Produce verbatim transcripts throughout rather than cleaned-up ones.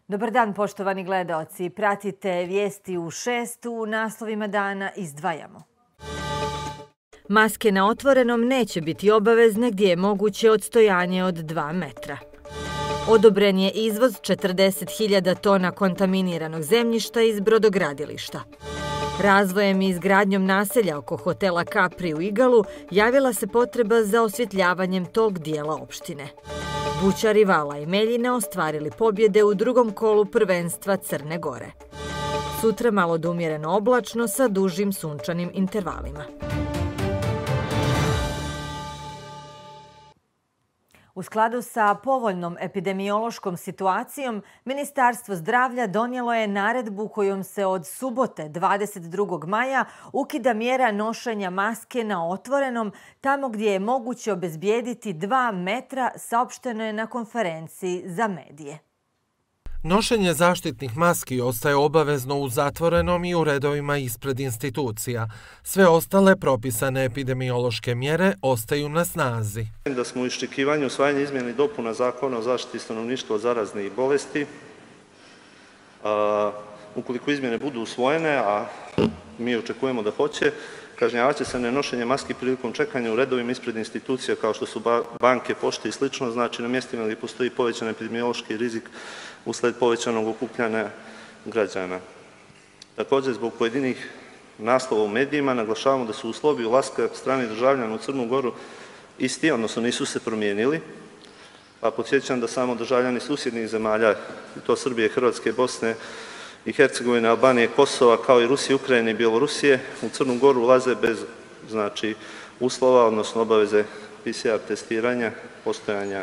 Dobar dan, poštovani gledaoci. Pratite vijesti u šest, u naslovima dana izdvajamo. Maske na otvorenom neće biti obavezne gdje je moguće odstojanje od dva metra. Odobren je izvoz četrdeset hiljada tona kontaminiranog zemljišta iz brodogradilišta. Razvojem i izgradnjom naselja oko hotela Capri u Igalu javila se potreba za osvjetljavanjem tog dijela opštine. Bućari Vala i Meljine ostvarili pobjede u drugom kolu prvenstva Crne Gore. Sutra malo do umjereno oblačno sa dužim sunčanim intervalima. U skladu sa povoljnom epidemiološkom situacijom, Ministarstvo zdravlja donijelo je naredbu kojom se od subote dvadeset drugog maja ukida mjera nošenja maske na otvorenom tamo gdje je moguće obezbijediti dva metra, saopšteno je na konferenciji za medije. Nošenje zaštitnih maski ostaje obavezno u zatvorenom i u redovima ispred institucija. Sve ostale propisane epidemiološke mjere ostaju na snazi. Da smo u iščekivanju usvajanja izmjena i dopuna Zakona o zaštiti stanovništva od zaraznih bolesti. A, ukoliko izmjene budu usvojene, a mi očekujemo da hoće, kažnjavaće se nenošenje maski prilikom čekanja u redovima ispred institucija kao što su banke, pošte i slično, znači na mjestima gdje postoji povećan epidemiološki rizik usled povećanog okupljanja građana. Također, zbog pojedinih naslova u medijima naglašavamo da su uslovi ulaska stranih državljana u Crnu Goru isti, odnosno nisu se promijenili, pa podsjećam da samo državljani susjednih zemalja, i to Srbije, Hrvatske, Bosne i Hercegovine, Albanije, Kosova, kao i Rusije, Ukrajine i Bjelorusije, u Crnu Goru ulaze bez znači, uslova, odnosno obaveze P C R testiranja, postojanja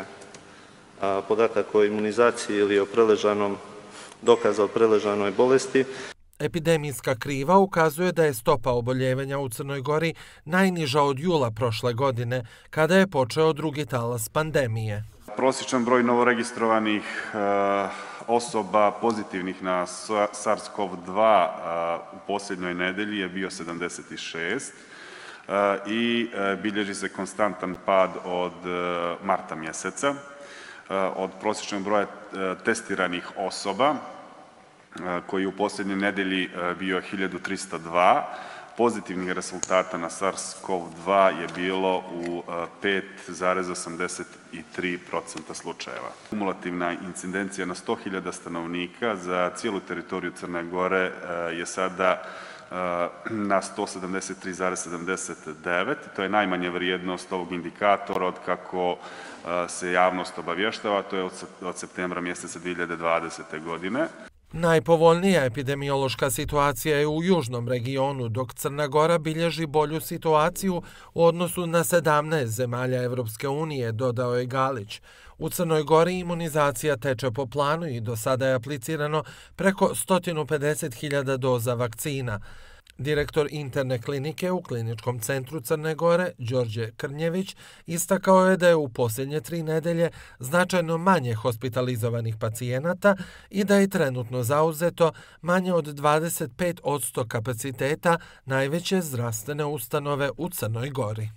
a, podataka o imunizaciji ili o preležanom, dokaza o preležanoj bolesti. Epidemijska kriva ukazuje da je stopa oboljevanja u Crnoj Gori najniža od jula prošle godine, kada je počeo drugi talas pandemije. Prosječan broj novoregistrovanih uh, osoba pozitivnih na SARS-CoV dva uh, u posljednjoj nedelji je bio sedamdeset šest uh, i uh, bilježi se konstantan pad od uh, marta mjeseca. Uh, od prosječnog broja uh, testiranih osoba, uh, koji u posljednjoj nedelji uh, bio hiljadu trista dva, pozitivnih rezultata na SARS-CoV dva je bilo u pet zarez osamdeset tri posto slučajeva. Kumulativna incidencija na sto hiljada stanovnika za cijelu teritoriju Crne Gore je sada na sto sedamdeset tri zarez sedamdeset devet. To je najmanja vrijednost ovog indikatora od kako se javnost obavještava, to je od septembra mjeseca dvije hiljade dvadesete. godine. Najpovoljnija epidemiološka situacija je u južnom regionu, dok Crna Gora bilježi bolju situaciju u odnosu na sedamnaest zemalja Evropske unije, dodao je Galić. U Crnoj Gori imunizacija teče po planu i do sada je aplicirano preko sto pedeset hiljada doza vakcina. Direktor interne klinike u Kliničkom centru Crne Gore, Đorđe Krnjević, istakao je da je u posljednje tri nedelje značajno manje hospitalizovanih pacijenata i da je trenutno zauzeto manje od dvadeset pet posto kapaciteta najveće zdravstvene ustanove u Crnoj Gori.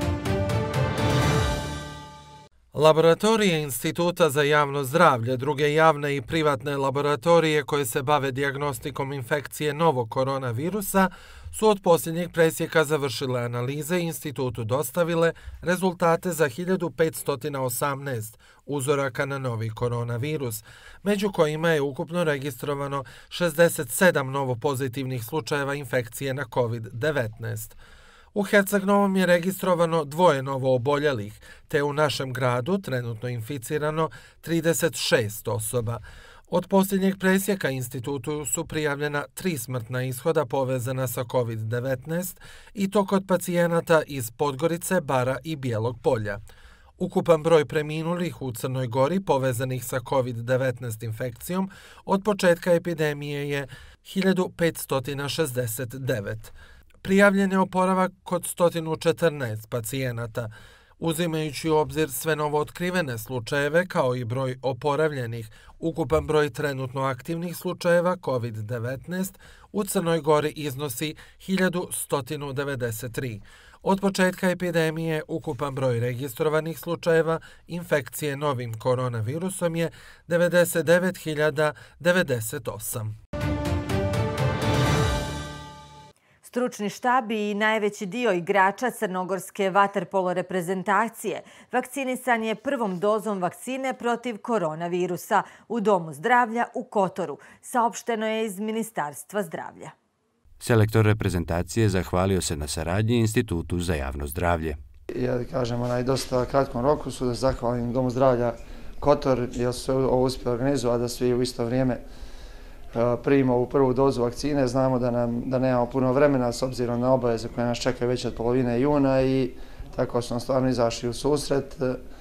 Laboratorije Instituta za javno zdravlje, druge javne i privatne laboratorije koje se bave dijagnostikom infekcije novog koronavirusa su od posljednjeg presjeka završile analize i institutu dostavile rezultate za hiljadu petsto osamnaest uzoraka na novi koronavirus, među kojima je ukupno registrovano šezdeset sedam novopozitivnih slučajeva infekcije na kovid devetnaest. U Herceg-Novom je registrovano dvoje novo oboljelih, te u našem gradu trenutno inficirano trideset šest osoba. Od posljednjeg presjeka institutu su prijavljena tri smrtna ishoda povezana sa kovid devetnaest i to kod pacijenata iz Podgorice, Bara i Bijelog Polja. Ukupan broj preminulih u Crnoj Gori povezanih sa kovid devetnaest infekcijom od početka epidemije je hiljadu petsto šezdeset devet. Prijavljen je oporavak kod sto četrnaest pacijenata. Uzimajući u obzir sve novootkrivene slučajeve kao i broj oporavljenih, ukupan broj trenutno aktivnih slučajeva kovid devetnaest u Crnoj Gori iznosi hiljadu sto devedeset tri. Od početka epidemije ukupan broj registrovanih slučajeva infekcije novim koronavirusom je devedeset devet hiljada devedeset osam. Stručni štab i najveći dio igrača crnogorske vaterpolo reprezentacije vakcinisan je prvom dozom vakcine protiv koronavirusa u Domu zdravlja u Kotoru, saopšteno je iz Ministarstva zdravlja. Selektor reprezentacije zahvalio se na saradnji Institutu za javno zdravlje. Ja kažem, onaj dosta kratkom roku su da zahvalim Domu zdravlja Kotor, jer su ovo uspjeli organizovati da svi u isto vrijeme primimo ovu prvu dozu vakcine. Znamo da, nam, da nemamo puno vremena s obzirom na obaveze koje nas čekaju već od polovine juna i tako smo stvarno izašli u susret.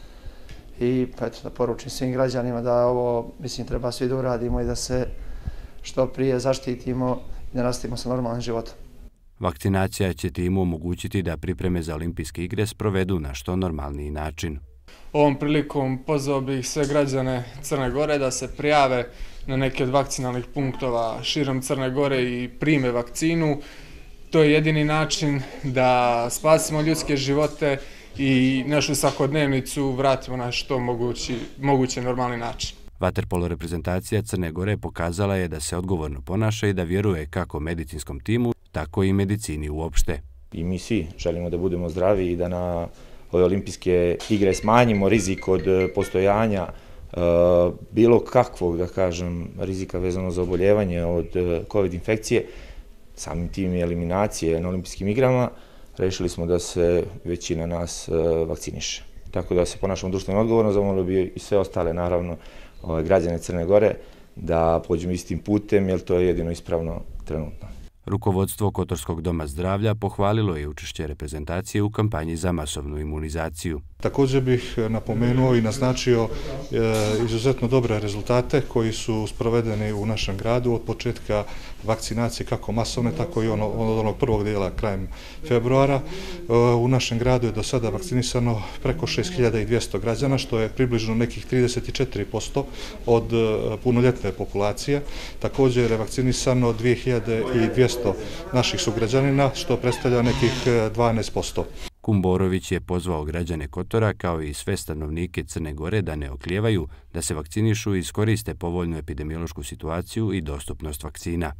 I eto, da poručim svim građanima da ovo, mislim, treba svi da uradimo i da se što prije zaštitimo i da nastavimo sa normalnim životom. Vakcinacija će timu omogućiti da pripreme za olimpijske igre sprovedu na što normalniji način. Ovom prilikom pozvao bih sve građane Crne Gore da se prijave na neke od vakcinalnih punktova širom Crne Gore i prime vakcinu. To je jedini način da spasimo ljudske živote i našu svakodnevnicu vratimo na što mogući, moguće normalni način. Vaterpolo reprezentacija Crne Gore pokazala je da se odgovorno ponaša i da vjeruje kako medicinskom timu, tako i medicini uopšte. I mi svi želimo da budemo zdravi i da na ove olimpijske igre smanjimo rizik od postojanja bilo kakvog, da kažem, rizika vezano za oboljevanje od COVID infekcije, samim tim i eliminacije na olimpijskim igrama, rešili smo da se većina nas vakciniše. Tako da se ponašamo društveno odgovorno, zamolio bi i sve ostale, naravno, građane Crne Gore da pođemo istim putem, jer to je jedino ispravno trenutno. Rukovodstvo Kotorskog doma zdravlja pohvalilo je učešće reprezentacije u kampanji za masovnu imunizaciju. Također bih napomenuo i naznačio izuzetno dobre rezultate koji su sprovedeni u našem gradu od početka vakcinacije kako masovne, tako i ono, od onog prvog dijela krajem februara. U našem gradu je do sada vakcinisano preko šest hiljada dvjesto građana, što je približno nekih trideset četiri posto od punoljetne populacije. Također je revakcinisano dvije hiljade dvjesto naših sugrađanina, što predstavlja nekih dvanaest posto. Kumborović je pozvao građane Kotora kao i sve stanovnike Crne Gore da ne oklijevaju, da se vakcinišu i iskoriste povoljnu epidemiološku situaciju i dostupnost vakcina.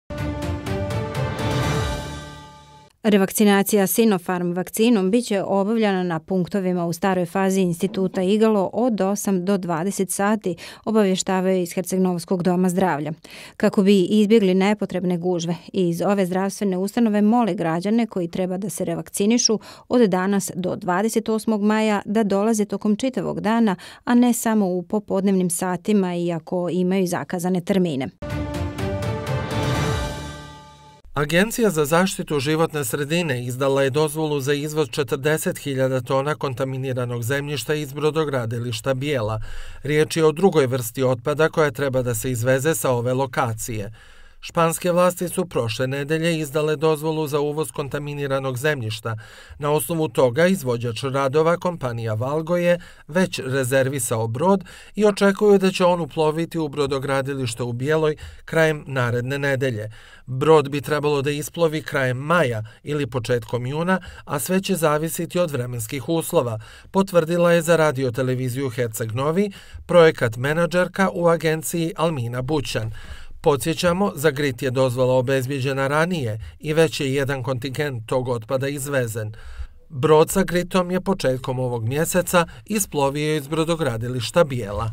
Revakcinacija Sinopharm vakcinom biće obavljena na punktovima u staroj fazi Instituta Igalo od osam do dvadeset sati, obavještavaju iz Herceg-Novskog doma zdravlja. Kako bi izbjegli nepotrebne gužve, iz ove zdravstvene ustanove mole građane koji treba da se revakcinišu od danas do dvadeset osmog maja da dolaze tokom čitavog dana, a ne samo u popodnevnim satima iako imaju zakazane termine. Agencija za zaštitu životne sredine izdala je dozvolu za izvoz četrdeset hiljada tona kontaminiranog zemljišta iz brodogradilišta Bijela. Riječ je o drugoj vrsti otpada koja treba da se izveze sa ove lokacije. Španske vlasti su prošle nedelje izdale dozvolu za uvoz kontaminiranog zemljišta. Na osnovu toga izvođač radova, kompanija Valgo, je već rezervisao brod i očekuju da će on uploviti u brodogradilište u Bijeloj krajem naredne nedelje. Brod bi trebalo da isplovi krajem maja ili početkom juna, a sve će zavisiti od vremenskih uslova, potvrdila je za radioteleviziju Herceg Novi projekat menadžerka u agenciji Almina Bućan. Podsjećamo, za Grit je dozvola obezbijeđena ranije i već je jedan kontingent tog otpada izvezen. Brod sa Gritom je početkom ovog mjeseca isplovio iz brodogradilišta Bijela.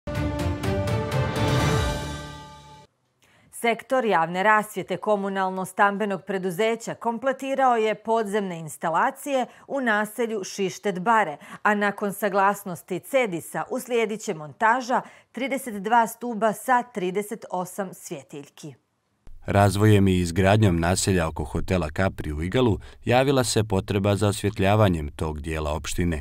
Sektor javne rasvjete komunalno-stambenog preduzeća kompletirao je podzemne instalacije u naselju Šišted Bare, a nakon saglasnosti Cedisa uslijedit će montaža trideset dva stuba sa trideset osam svjetiljki. Razvojem i izgradnjom naselja oko hotela Capri u Igalu javila se potreba za osvjetljavanjem tog dijela opštine.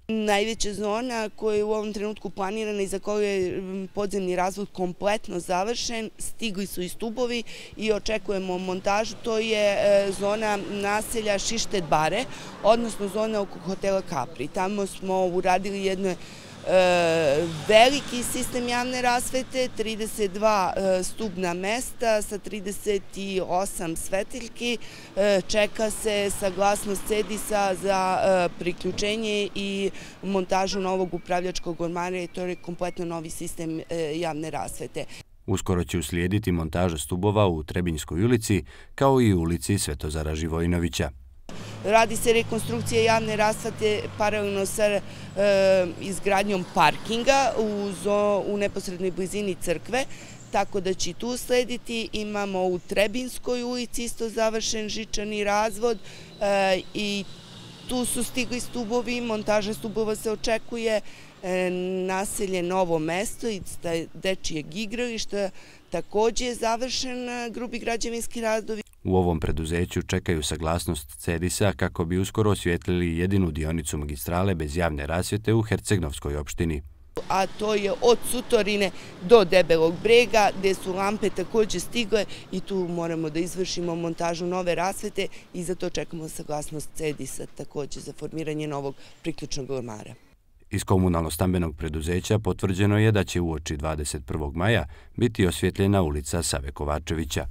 Najveća zona koja je u ovom trenutku planirana i za koju je podzemni razvod kompletno završen, stigli su i stubovi i očekujemo montažu, to je zona naselja Šišted Bare, odnosno zona oko hotela Capri. Tamo smo uradili jedno veliki sistem javne rasvete, trideset dva stubna mesta sa trideset osam svetiljki. Čeka se saglasnost Cedisa za priključenje i montažu novog upravljačkog ormara i to je kompletno novi sistem javne rasvete. Uskoro će uslijediti montaža stubova u Trebinjskoj ulici kao i u ulici Svetozara Živojinovića. Radi se rekonstrukcija javne rasvete paralelno sa izgradnjom parkinga u neposrednoj blizini crkve, tako da će tu slediti. Imamo u Trebinskoj ulici isto završen žičani razvod i tu su stigli stubovi, montaža stubova se očekuje, naselje Novo mesto i dečijeg igrališta također je završen grubi građevinski radovi. U ovom preduzeću čekaju saglasnost Cedisa kako bi uskoro osvijetlili jedinu dionicu magistrale bez javne rasvjete u Hercegnovskoj opštini. A to je od Sutorine do Debelog brega, gde su lampe također stigle i tu moramo da izvršimo montažu nove rasvete i za to čekamo saglasnost Cedisa također za formiranje novog priključnog ormara. Iz komunalno-stambenog preduzeća potvrđeno je da će uoči dvadeset prvog maja biti osvjetljena ulica Save Kovačevića.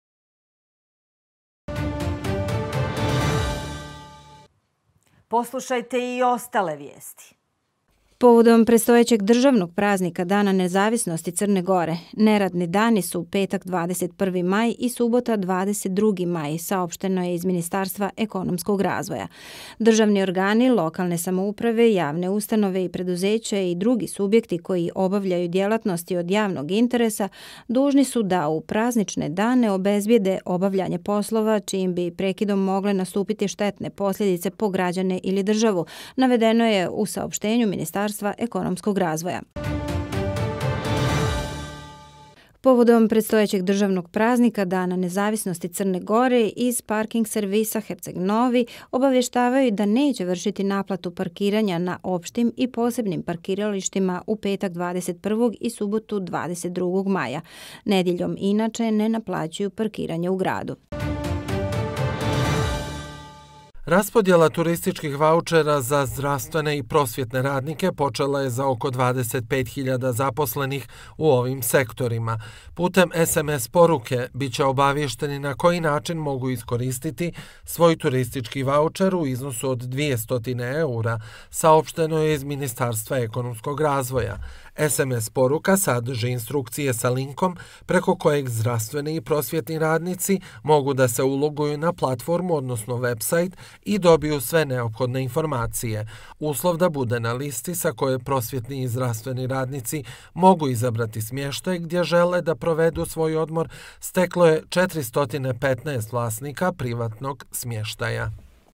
Poslušajte i ostale vijesti. Povodom predstojećeg državnog praznika Dana nezavisnosti Crne Gore, neradni dani su petak dvadeset prvi maj i subota dvadeset drugi maj, saopšteno je iz Ministarstva ekonomskog razvoja. Državni organi, lokalne samouprave, javne ustanove i preduzeća i drugi subjekti koji obavljaju djelatnosti od javnog interesa dužni su da u praznične dane obezbijede obavljanje poslova čijim bi prekidom mogle nastupiti štetne posljedice po građane ili državu, navedeno je u saopštenju Ministarstva ekonomskog razvoja. Povodom predstojećeg državnog praznika Dana nezavisnosti Crne Gore iz parking servisa Herceg Novi obavještavaju da neće vršiti naplatu parkiranja na opštim i posebnim parkiralištima u petak dvadeset prvog i subotu dvadeset drugog maja. Nedjeljom inače ne naplaćuju parkiranje u gradu. Raspodjela turističkih vaučera za zdravstvene i prosvjetne radnike počela je za oko dvadeset pet hiljada zaposlenih u ovim sektorima. Putem es em es poruke bit će obavješteni na koji način mogu iskoristiti svoj turistički vaučer u iznosu od dvjesto eura, saopšteno je iz Ministarstva ekonomskog razvoja. es em es poruka sadrži instrukcije sa linkom preko kojeg zdravstveni i prosvjetni radnici mogu da se uloguju na platformu, odnosno website, i dobiju sve neophodne informacije. Uslov da bude na listi sa koje prosvjetni i zdravstveni radnici mogu izabrati smještaj gdje žele da provedu svoj odmor steklo je četiristo petnaest vlasnika privatnog smještaja.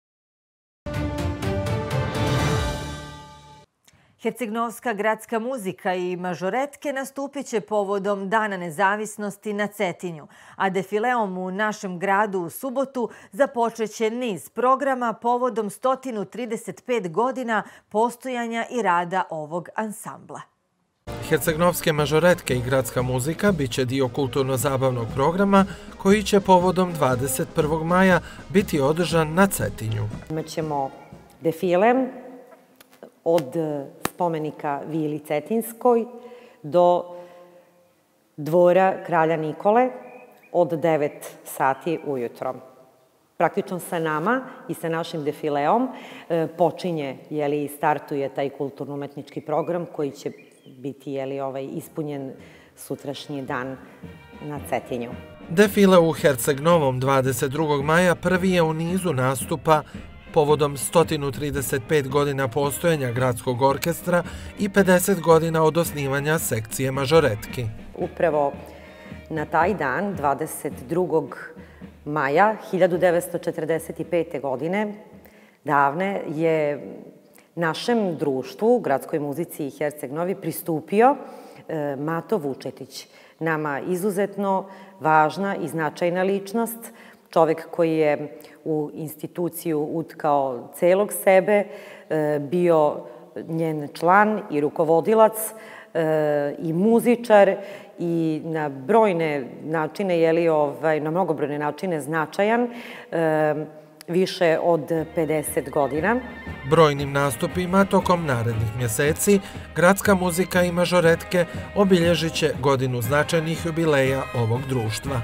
Hercegnovska gradska muzika i mažoretke nastupit će povodom Dana nezavisnosti na Cetinju, a defileom u našem gradu u subotu započeće niz programa povodom sto trideset pet godina postojanja i rada ovog ansambla. Hercegnovske mažoretke i gradska muzika bit će dio kulturno-zabavnog programa koji će povodom dvadeset prvog maja biti održan na Cetinju. Imaćemo defile od spomenika Vili Cetinskoj do dvora Kralja Nikole od devet sati ujutro. Praktično sa nama i sa našim defileom počinje i startuje taj kulturno-umetnički program koji će biti ispunjen sutrašnji dan na Cetinju. Defile u Herceg-Novom dvadeset drugog maja prvi je u nizu nastupa povodom sto trideset pet godina postojanja gradskog orkestra i pedeset godina od osnivanja sekcije mažoretki. Upravo na taj dan, dvadeset drugog maja hiljadu devetsto četrdeset pete. godine, davne je našem društvu, gradskoj muzici i Herceg Novi, pristupio Mato Vučetić. Nama izuzetno važna i značajna ličnost, čovjek koji je u instituciju utkao celog sebe, bio njen član i rukovodilac i muzičar i na brojne načine, jeli, ovaj, na mnogobrojne načine značajan, više od pedeset godina. Brojnim nastupima tokom narednih mjeseci gradska muzika i mažoretke obilježit će godinu značajnih jubileja ovog društva.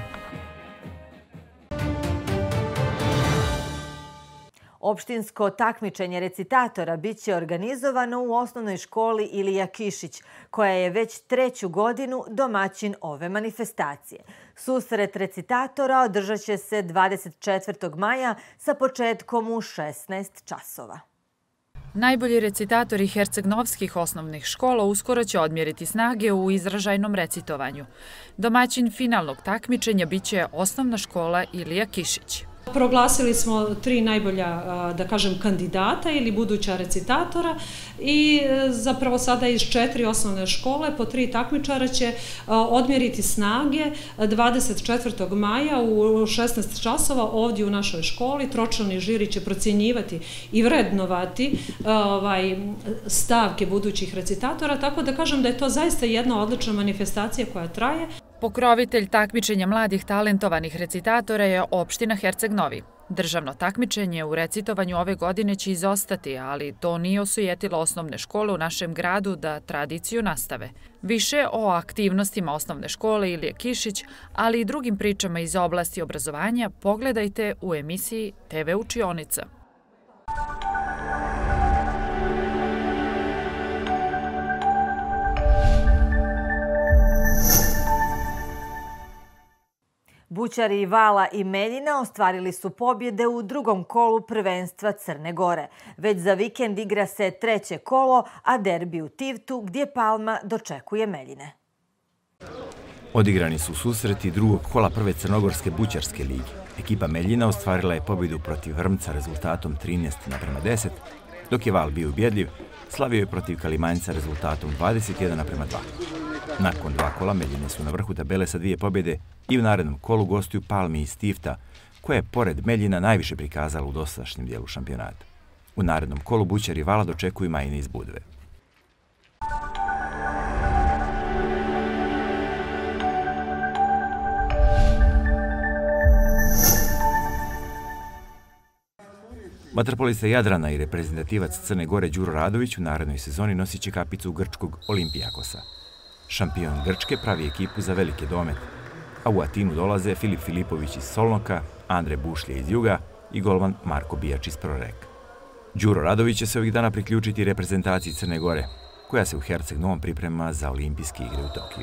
Opštinsko takmičenje recitatora biće organizovano u osnovnoj školi Ilija Kišić, koja je već treću godinu domaćin ove manifestacije. Susret recitatora održat će se dvadeset četvrtog maja sa početkom u šesnaest časova. Najbolji recitatori hercegnovskih osnovnih škola uskoro će odmjeriti snage u izražajnom recitovanju. Domaćin finalnog takmičenja biće osnovna škola Ilija Kišić. Proglasili smo tri najbolja, da kažem, kandidata ili buduća recitatora i zapravo sada iz četiri osnovne škole po tri takmičara će odmjeriti snage dvadeset četvrtog maja u šesnaest časova ovdje u našoj školi. Tročlani žiri će procjenjivati i vrednovati stavke budućih recitatora, tako da kažem da je to zaista jedna odlična manifestacija koja traje. Pokrovitelj takmičenja mladih talentovanih recitatora je opština Herceg Novi. Državno takmičenje u recitovanju ove godine će izostati, ali to nije osujetilo osnovne škole u našem gradu da tradiciju nastave. Više o aktivnostima osnovne škole Ilije Kišić, ali i drugim pričama iz oblasti obrazovanja pogledajte u emisiji te ve Učionica. Bućari Vala i Meljina ostvarili su pobjede u drugom kolu prvenstva Crne Gore. Već za vikend igra se treće kolo, a derbi u Tivtu gdje Palma dočekuje Meljine. Odigrani su susreti drugog kola prve crnogorske bućarske lige. Ekipa Meljina ostvarila je pobjedu protiv Hrmca rezultatom trinaest naprema deset, dok je Val bio ubjedljiv, slavio je protiv Kalimanjca rezultatom dvadeset jedan naprema dva. Nakon dva kola Meljine su na vrhu tabele sa dvije pobjede i u narednom kolu gostuju Palmi iz Tivta, koja je pored Meljina najviše prikazala u dosadašnjem dijelu šampionata. U narednom kolu Bućari Vala dočekuju Majine iz Budve. Vaterpolista Jadrana i reprezentativac Crne Gore Đuro Radović u narednoj sezoni nosit će kapicu grčkog Olimpijakosa. Šampion Grčke pravi ekipu za velike domete, a u Atinu dolaze Filip Filipović iz Solnoka, Andre Bušlje iz Juga i golman Marko Bijač iz Proreka. Đuro Radović će se ovih dana priključiti reprezentaciji Crne Gore, koja se u Herceg Novom priprema za olimpijske igre u Tokiju.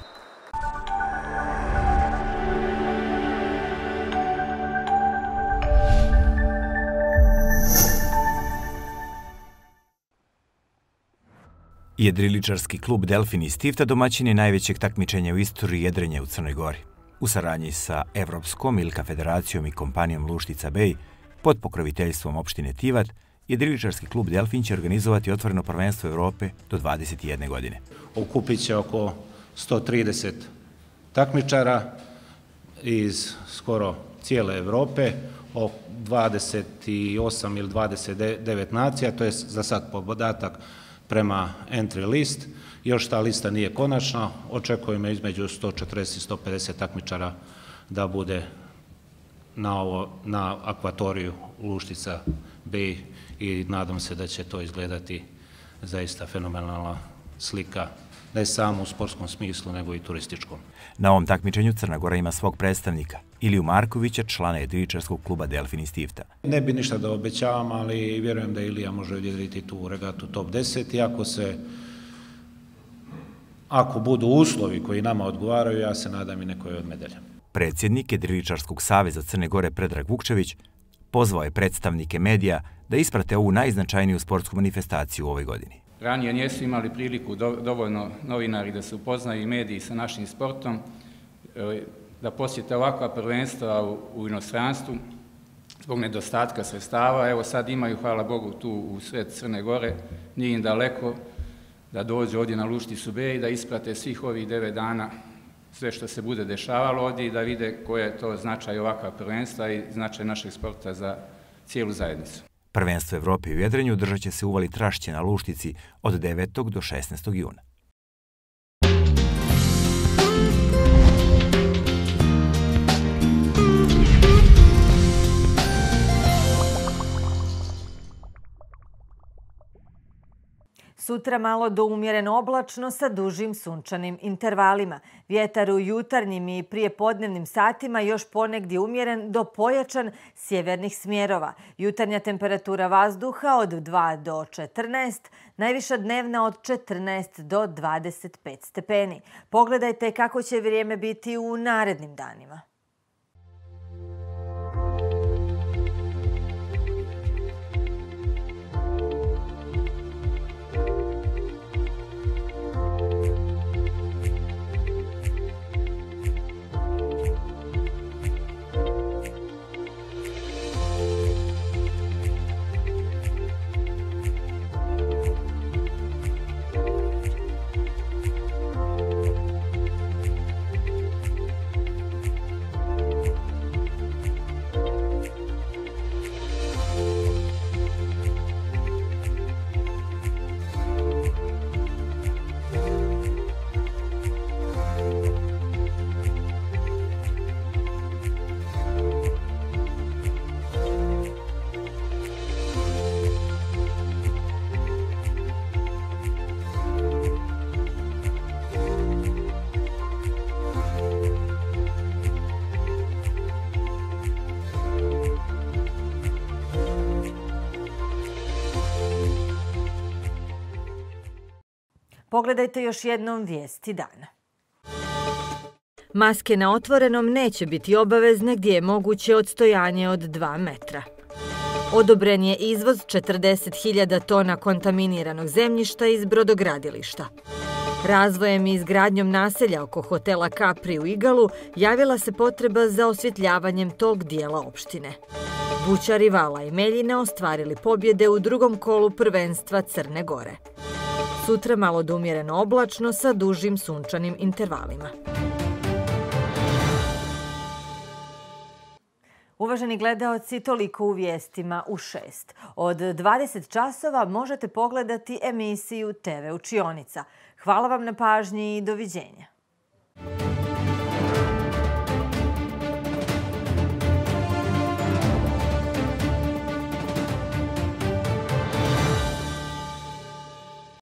Jedriličarski klub Delfin iz Tivta domaćin je najvećeg takmičenja u istoriji jedrenja u Crnoj Gori. U saradnji sa Evropskom Ilka federacijom i kompanijom Luštica Bej, pod pokroviteljstvom opštine Tivat, jedriličarski klub Delfin će organizovati otvoreno prvenstvo Evrope do dvadeset jedne godine. Okupit će oko sto trideset takmičara iz skoro cijele Evrope, o dvadeset osam ili dvadeset devet nacija, to je za sad podatak prema entry list. Još ta lista nije konačna, očekujemo između sto četrdeset i sto pedeset takmičara da bude na, ovo, na akvatoriju Luštica Bej i nadam se da će to izgledati zaista fenomenalna slika, ne samo u sportskom smislu, nego i turističkom. Na ovom takmičenju Crna Gora ima svog predstavnika, Iliju Markovića, člana jedriličarskog kluba Delfin iz Tivta. Ne bi ništa da obećavam, ali vjerujem da Ilija može odjedriti tu regatu top deset i ako se ako budu uslovi koji nama odgovaraju, ja se nadam i nekoj od medalja. Predsjednik Jedriličarskog saveza Crne Gore Predrag Vukčević pozvao je predstavnike medija da isprate ovu najznačajniju sportsku manifestaciju u ovoj godini. Ranije nisu imali priliku dovoljno novinari da se upoznaju i mediji sa našim sportom, da posjete ovakva prvenstva u inostranstvu zbog nedostatka sredstava. Evo sad imaju, hvala Bogu, tu u sred Crne Gore, nije im daleko da dođu ovdje na Lušticu Bej i da isprate svih ovih devet dana sve što se bude dešavalo ovdje i da vide koje je to značaj ovakva prvenstva i značaj našeg sporta za cijelu zajednicu. Prvenstvo Evrope u jedrenju držat će se u Uvali Trašće na Luštici od devetog do šesnaestog juna. Sutra malo do umjereno oblačno sa dužim sunčanim intervalima. Vjetar u jutarnjim i prijepodnevnim satima još ponegdje umjeren do pojačan sjevernih smjerova. Jutarnja temperatura vazduha od dva do četrnaest, najviša dnevna od četrnaest do dvadeset pet stepeni. Pogledajte kako će vrijeme biti u narednim danima. Pogledajte još jednom vijesti dana. Maske na otvorenom neće biti obavezne gdje je moguće odstojanje od dva metra. Odobren je izvoz četrdeset hiljada tona kontaminiranog zemljišta iz brodogradilišta. Razvojem i izgradnjom naselja oko hotela Capri u Igalu javila se potreba za osvjetljavanjem tog dijela opštine. Bućari Vala i Meljine ostvarili pobjede u drugom kolu prvenstva Crne Gore. Sutra malo do umjereno oblačno sa dužim sunčanim intervalima. Uvaženi gledaoci, toliko u vijestima u šest. Od dvadeset časova možete pogledati emisiju T V Učionica. Hvala vam na pažnji i doviđenja.